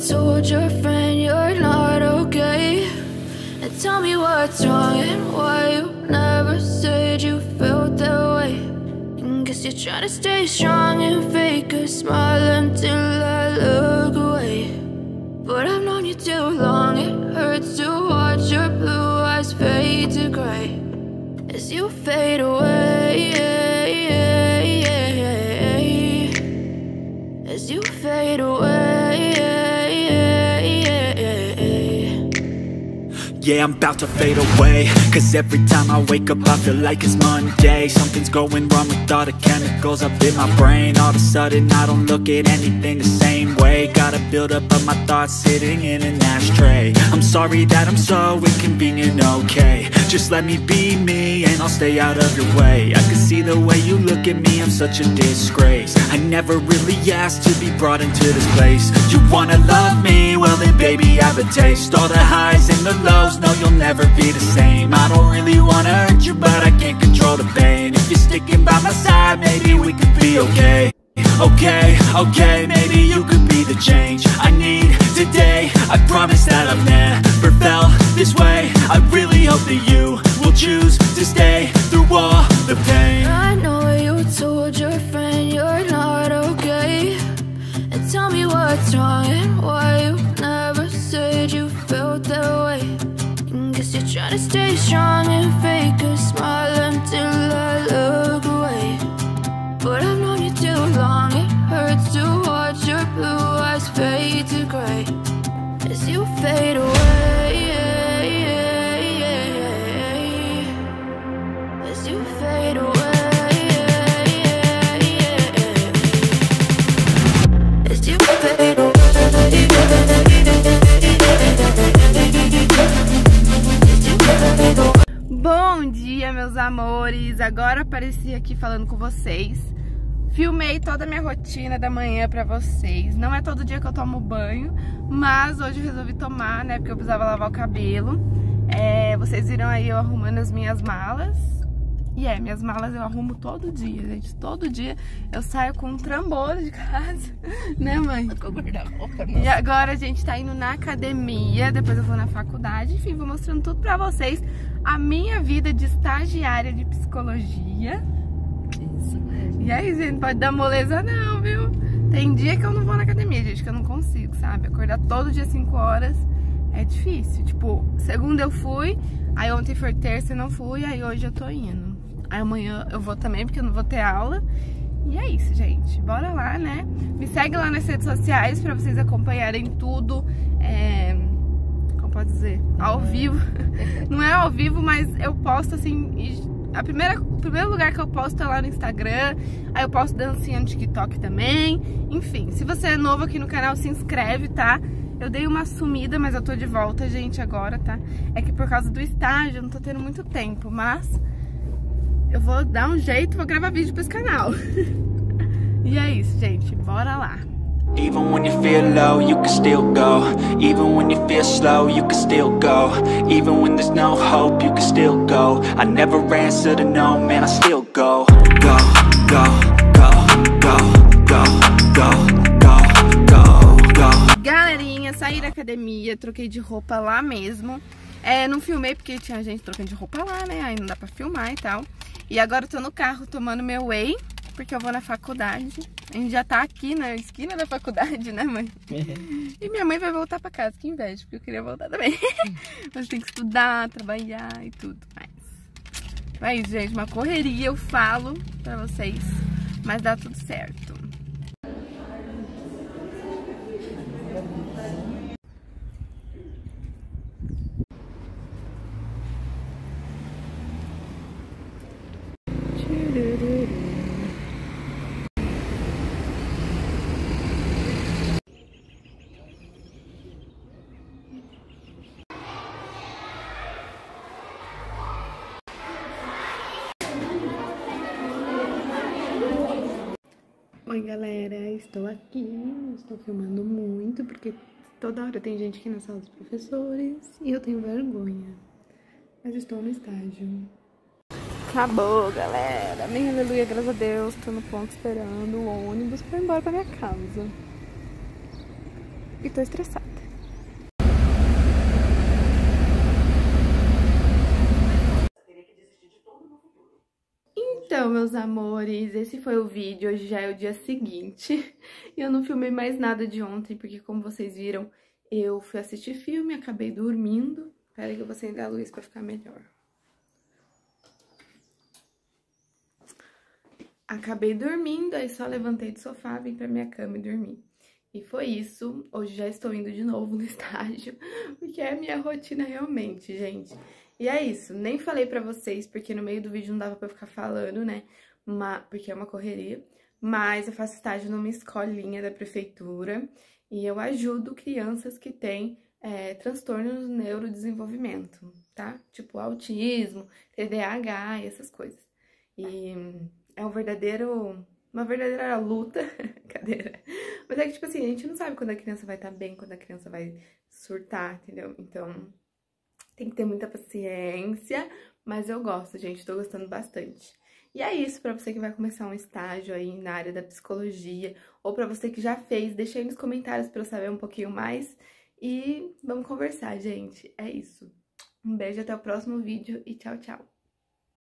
told your friend you're not okay, and tell me what's wrong and why you never said you felt that way. And guess you're trying to stay strong and fake a smile until I look away. But I've known you too long, it hurts to watch your blue eyes fade to gray as you fade away, as you fade away. Yeah, I'm about to fade away, cause every time I wake up I feel like it's Monday. Something's going wrong with all the chemicals up in my brain. All of a sudden I don't look at anything the same way. Got a buildup of my thoughts sitting in an ashtray. I'm sorry that I'm so inconvenient, okay. Just let me be me and I'll stay out of your way. I can see the way you look at me, I'm such a disgrace. I never really asked to be brought into this place. You wanna love me? Well then baby I have a taste. All the highs and the lows, no you'll never be the same. I don't really wanna hurt you but I can't control the pain. If you're sticking by my side maybe we could be okay. Okay, maybe you could be the change I need today. I promise that I've never felt this way. I really hope that you will choose to stay through all the pain. I know you told your friend you're not okay, and tell me what's wrong and why you never said you felt that way. And guess you're trying to stay strong and fake a smile until I look away. But I've known you too long, it hurts to watch your blue eyes fade to gray as you fade away, as you fade away, as you fade away. Bom dia, meus amores! Agora apareci aqui falando com vocês. Filmei toda a minha rotina da manhã pra vocês. Não é todo dia que eu tomo banho, mas hoje eu resolvi tomar, né? Porque eu precisava lavar o cabelo. Vocês viram aí eu arrumando as minhas malas. E minhas malas eu arrumo todo dia, gente. Todo dia eu saio com um trambolho de casa, né, mãe? E agora a gente tá indo na academia, depois eu vou na faculdade. Enfim, vou mostrando tudo pra vocês. A minha vida de estagiária de psicologia. E aí, gente, não pode dar moleza não, viu? Tem dia que eu não vou na academia, gente, que eu não consigo, sabe? Acordar todo dia 5 horas é difícil. Tipo, segunda eu fui, aí ontem foi terça e não fui, aí hoje eu tô indo. Aí amanhã eu vou também, porque eu não vou ter aula. E é isso, gente. Bora lá, né? Me segue lá nas redes sociais pra vocês acompanharem tudo. Como pode dizer? Ao vivo. Não é ao vivo, mas eu posto assim... O primeiro lugar que eu posto é lá no Instagram. Aí eu posto dancinha no TikTok também. Enfim, se você é novo aqui no canal, se inscreve, tá? Eu dei uma sumida, mas eu tô de volta, gente, agora, tá? É que por causa do estágio eu não tô tendo muito tempo, mas eu vou dar um jeito, vou gravar vídeo pra esse canal. E é isso, gente, bora lá. Even when you feel low, you can still go. Even when you feel slow, you can still go. Even when there's no hope, you can still go. I never answer to no, man, I still go. Go, go, go, go, go, go, go, go, go. Galerinha, saí da academia, troquei de roupa lá mesmo. Não filmei porque tinha gente trocando de roupa lá, né? Aí não dá pra filmar e tal. E agora eu tô no carro tomando meu whey, porque eu vou na faculdade. A gente já tá aqui na esquina da faculdade, né, mãe? E minha mãe vai voltar pra casa, que inveja, porque eu queria voltar também. Mas tem que estudar, trabalhar e tudo mais. É isso, gente, uma correria, eu falo pra vocês, mas dá tudo certo. Oi galera, estou aqui, estou filmando muito porque toda hora tem gente aqui na sala dos professores e eu tenho vergonha, mas estou no estágio. Acabou galera, amém, aleluia, graças a Deus, tô no ponto esperando o ônibus pra ir embora pra minha casa. e tô estressada. Então, meus amores, esse foi o vídeo. Hoje já é o dia seguinte e eu não filmei mais nada de ontem, porque como vocês viram, eu fui assistir filme, acabei dormindo. Pera aí que eu vou acender a luz pra ficar melhor. Acabei dormindo, aí só levantei do sofá, vim pra minha cama e dormi. E foi isso. Hoje já estou indo de novo no estágio, porque é a minha rotina realmente, gente. E é isso, nem falei pra vocês, porque no meio do vídeo não dava pra eu ficar falando, né? Porque é uma correria. Mas eu faço estágio numa escolinha da prefeitura e eu ajudo crianças que têm transtornos no neurodesenvolvimento, tá? Tipo autismo, TDAH e essas coisas. E é uma verdadeira luta, cadeira. Mas é que, tipo assim, a gente não sabe quando a criança vai estar bem, quando a criança vai surtar, entendeu? Então, tem que ter muita paciência, mas eu gosto, gente, tô gostando bastante. E é isso, pra você que vai começar um estágio aí na área da psicologia, ou pra você que já fez, deixa aí nos comentários pra eu saber um pouquinho mais. E vamos conversar, gente. É isso. Um beijo, até o próximo vídeo e tchau, tchau.